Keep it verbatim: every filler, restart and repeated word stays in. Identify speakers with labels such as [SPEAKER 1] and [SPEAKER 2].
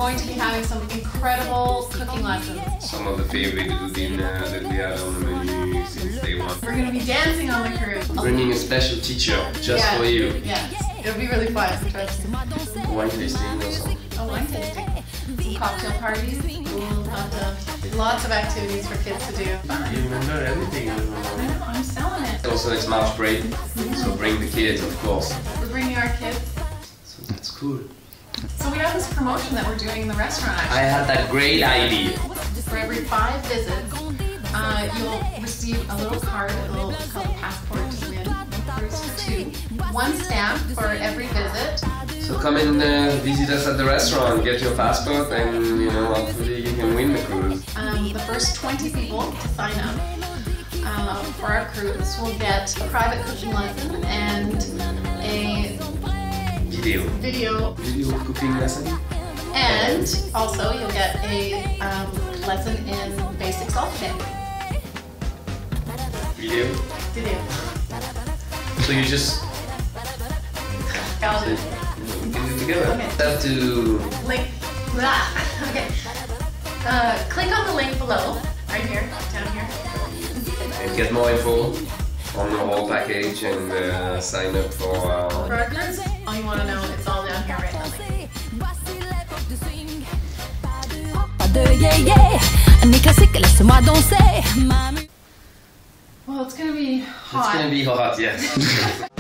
[SPEAKER 1] going to be having some incredible cooking lessons.
[SPEAKER 2] Some of the favorite little dinner that we had on the menu since day one.
[SPEAKER 1] We're going to be dancing on the cruise.
[SPEAKER 2] Bringing a special teacher just
[SPEAKER 1] yeah.
[SPEAKER 2] for you.
[SPEAKER 1] Yes, it'll be really fun. Trust me.
[SPEAKER 2] Wine tasting or something.
[SPEAKER 1] Oh, wine tasting. Some cocktail parties. We'll have to, lots of activities for kids to do.
[SPEAKER 2] You remember everything.
[SPEAKER 1] I know, I'm selling it.
[SPEAKER 2] Also, it's March break, so bring the kids, of course.
[SPEAKER 1] We're bringing our kids.
[SPEAKER 2] So that's cool.
[SPEAKER 1] So we have this promotion that we're doing in the restaurant, actually.
[SPEAKER 2] I had that great idea.
[SPEAKER 1] For every five visits, uh, you'll receive a little card, a little called a passport to win. Cruise for two. One stamp for every visit.
[SPEAKER 2] So come and uh, visit us at the restaurant, get your passport, and you know, hopefully you can win the cruise.
[SPEAKER 1] Um, the first twenty people to sign up uh, for our cruise will get a private cooking lesson and a
[SPEAKER 2] Video.
[SPEAKER 1] video,
[SPEAKER 2] Video cooking lesson.
[SPEAKER 1] and also you'll get a um, lesson in basic solfaing.
[SPEAKER 2] Video.
[SPEAKER 1] Video.
[SPEAKER 2] So you just
[SPEAKER 1] Got it.
[SPEAKER 2] you can do it together.
[SPEAKER 1] Okay.
[SPEAKER 2] Have to.
[SPEAKER 1] Link. Blah. Okay. Uh, click on the link below, right here, down here.
[SPEAKER 2] And get more info on the whole package and uh, sign up for uh,
[SPEAKER 1] For our cruise, all you want to know, it's all down here right now. Well, it's gonna be hot.
[SPEAKER 2] It's gonna be hot, yes.